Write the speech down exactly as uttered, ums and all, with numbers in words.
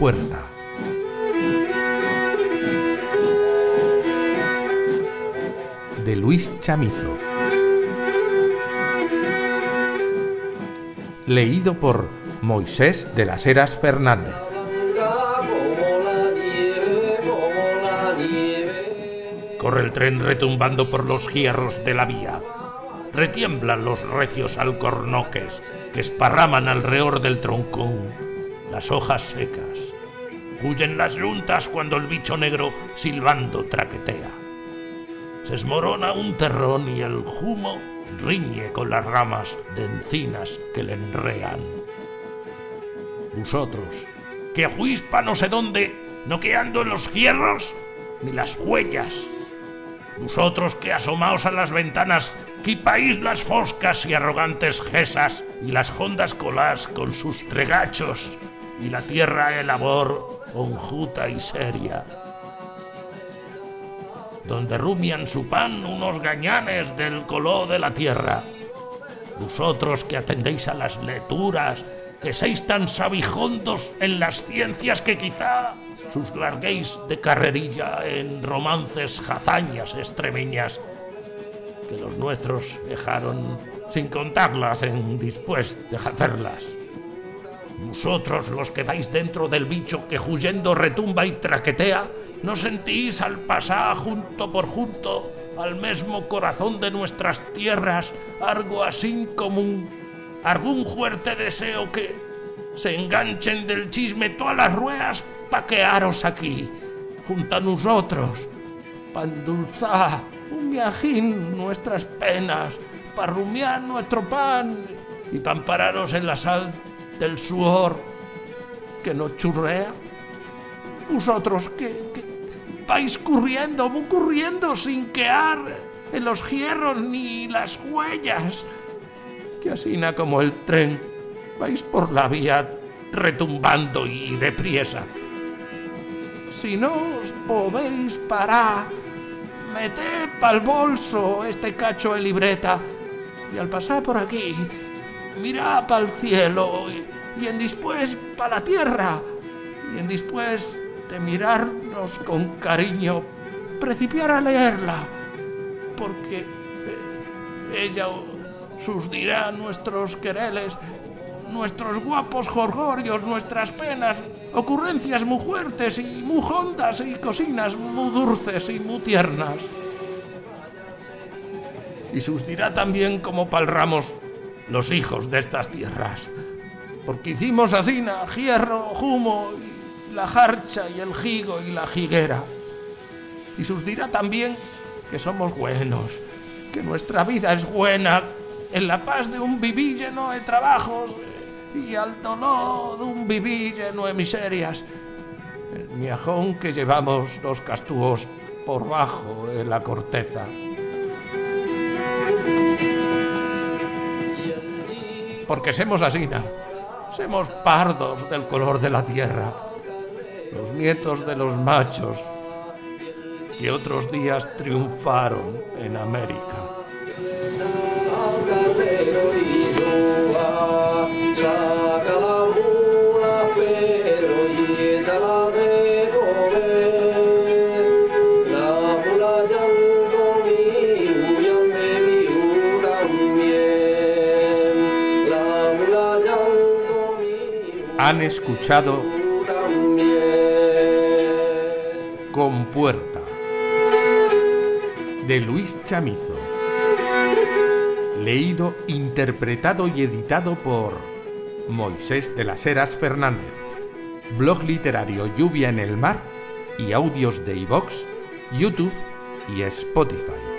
Compuerta. De Luis Chamizo. Leído por Moisés de las Heras Fernández. Corre el tren retumbando por los hierros de la vía. Retiemblan los recios alcornoques que esparraman alrededor del troncón las hojas secas. Huyen las yuntas cuando el bicho negro silbando traquetea. Se esmorona un terrón y el humo riñe con las ramas de encinas que le enrean. Vosotros, que ajuispa no sé dónde, noqueando en los hierros ni las huellas. Vosotros que asomaos a las ventanas, quipáis las foscas y arrogantes gesas y las hondas colás con sus regachos y la tierra de labor honjuta y seria, donde rumian su pan unos gañanes del color de la tierra. Vosotros que atendéis a las lecturas, que seis tan sabijondos en las ciencias que quizá sus larguéis de carrerilla en romances hazañas extremeñas, que los nuestros dejaron sin contarlas en después de hacerlas. Vosotros los que vais dentro del bicho que huyendo retumba y traquetea, ¿no sentís al pasar junto por junto al mismo corazón de nuestras tierras algo así común, algún fuerte deseo que se enganchen del chisme todas las ruedas pa' quedaros aquí, junto a nosotros, pa' endulzar un viajín nuestras penas, pa' rumiar nuestro pan y pa' ampararos en la sal del sudor que nos churrea? Vosotros que, que vais corriendo, muy corriendo sin quear en los hierros ni las huellas, que asina como el tren vais por la vía retumbando y depriesa. Si no os podéis parar, meted pa'l bolso este cacho de libreta y al pasar por aquí, mirad pa'l cielo y, y en después pa' la tierra y en después de mirarnos con cariño, precipiar a leerla, porque eh, ella os dirá nuestros quereles, nuestros guapos jorgorios, nuestras penas, ocurrencias muy fuertes y muy hondas y cosinas muy dulces y muy tiernas. Y sus dirá también como palramos los hijos de estas tierras, porque hicimos asina, hierro, humo, y la jarcha y el higo y la higuera. Y sus dirá también que somos buenos, que nuestra vida es buena, en la paz de un vivir lleno de trabajos y al dolor de un vivir lleno de miserias, el miajón que llevamos los castúos por bajo de la corteza. Porque semos asina, semos pardos del color de la tierra, los nietos de los machos que otros días triunfaron en América. Han escuchado Compuerta, de Luis Chamizo. Leído, interpretado y editado por Moisés de las Heras Fernández. Blog literario Lluvia en el Mar y audios de iVoox, YouTube y Spotify.